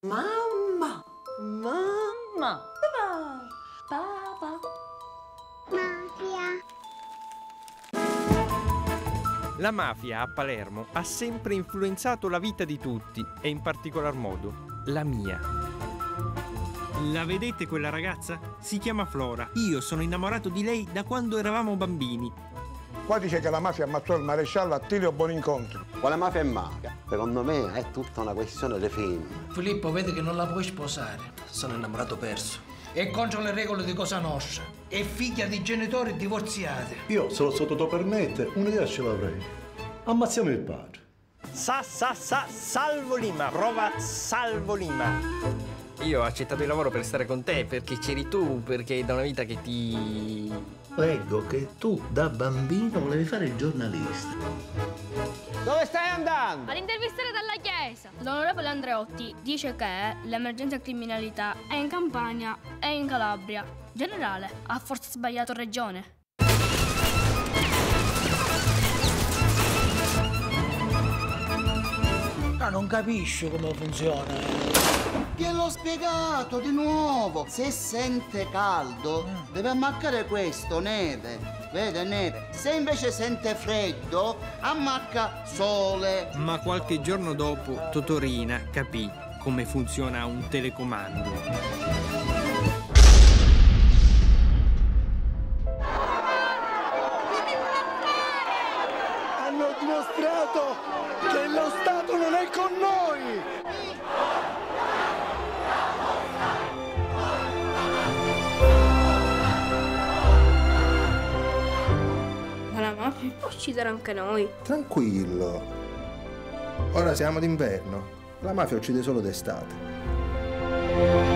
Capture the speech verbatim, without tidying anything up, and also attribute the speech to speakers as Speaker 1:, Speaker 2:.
Speaker 1: Mamma! Mamma! Papà! Papà!
Speaker 2: Mafia!
Speaker 3: La mafia a Palermo ha sempre influenzato la vita di tutti e in particolar modo la mia. La vedete quella ragazza? Si chiama Flora. Io sono innamorato di lei da quando eravamo bambini.
Speaker 4: Qua dice che la mafia ammazzò il maresciallo Attilio Buonincontro.
Speaker 5: Quale mafia è mafia? Secondo me è tutta una questione di femmine.
Speaker 6: Filippo vede che non la puoi sposare. Sono innamorato perso. È contro le regole di Cosa Nostra. È figlia di genitori divorziati.
Speaker 7: Io, se lo se te lo permette, un'idea ce l'avrei. Ammazziamo il padre.
Speaker 3: Sa, sa, sa, Salvo Lima, prova Salvo Lima. Io ho accettato il lavoro per stare con te, perché c'eri tu, perché è da una vita che ti...
Speaker 8: Leggo che tu da bambino volevi fare il giornalista.
Speaker 5: Dove stai andando?
Speaker 9: Ad intervistare dalla chiesa. L'onorevole Andreotti dice che l'emergenza criminalità è in Campania e in Calabria. Generale, ha forse sbagliato regione?
Speaker 6: No, non capisci come funziona.
Speaker 10: Gliel'ho spiegato di nuovo. Se sente caldo, mm. deve ammaccare questo, neve. Vede, neve. Se invece sente freddo, ammacca sole.
Speaker 3: Ma qualche giorno dopo, Totorina capì come funziona un telecomando.
Speaker 4: Hanno dimostrato che lo Stato non è con noi!
Speaker 9: Ma la mafia può uccidere anche noi.
Speaker 11: Tranquillo. Ora siamo d'inverno. La mafia uccide solo d'estate.